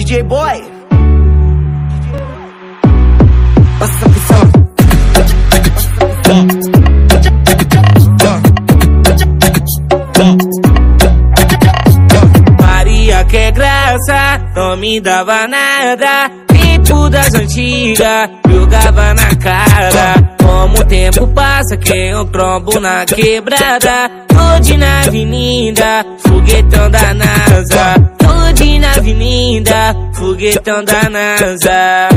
DJ Boy. Passa a visão. Maria quer graça, não me dava nada. Tempo das antigas, jogava na cara. Como o tempo passa, quem eu trombo na quebrada. Hoje na avenida, foguetão da NASA. Hoje na avenida, foguetão da NASA.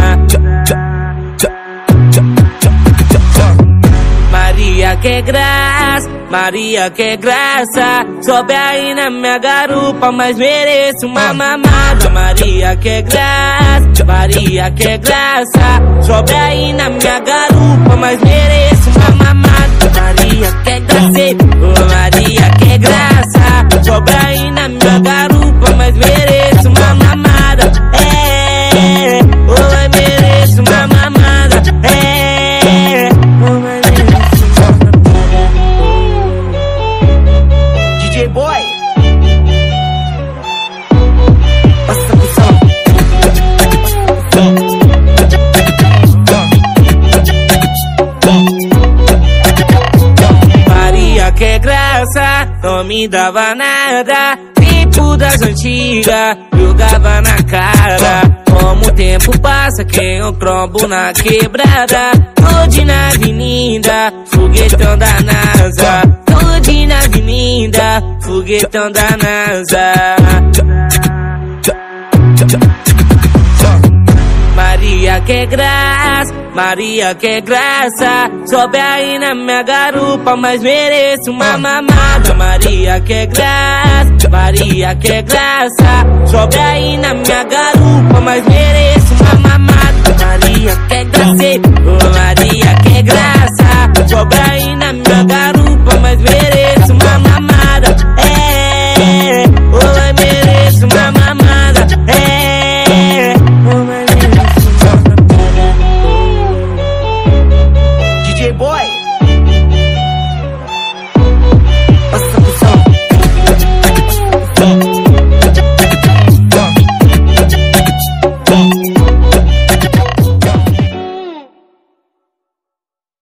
Maria quer graça, Maria quer graça. Sobe aí na minha garupa, mas mereço uma mamada. Maria quer graça, Maria quer graça. Sobe aí na minha garupa, mas mereço uma mamada. Maria quer graça, oh, Maria quer graça. Sobe aí na minha garupa, mas mereço uma mamada. Oh, mereço uma mamada. DJ Boy. Passa a visão. Maria quer graça, não me dava nada. Tempo das antigas, jogava na cara. Como o tempo passa, quem eu trombo na quebrada. Hoje na avenida, foguetão da NASA. Hoje na avenida, foguetão da NASA. Maria quer graça, Maria quer graça. Sobe aí na minha garupa, mas mereço uma mamada. Maria quer graça, Maria quer graça. Sobe aí na minha garupa, mas mereço uma mamada. Maria quer graça, oh, Maria quer graça.